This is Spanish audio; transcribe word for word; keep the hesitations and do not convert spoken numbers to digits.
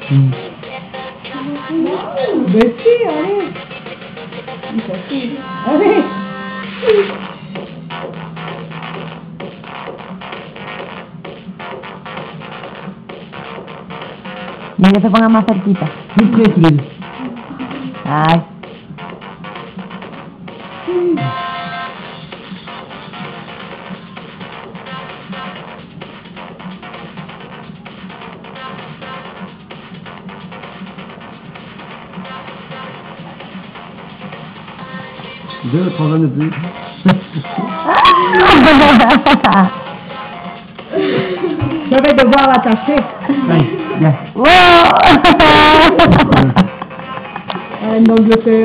Hmm. Bersih, allez. Allez. Ya que se ponga más cerquita. Sí, sí, sí. Ay. Deux, trois ans de plus. Je vais devoir l'attacher. Allez, viens. Wow. En Angleterre.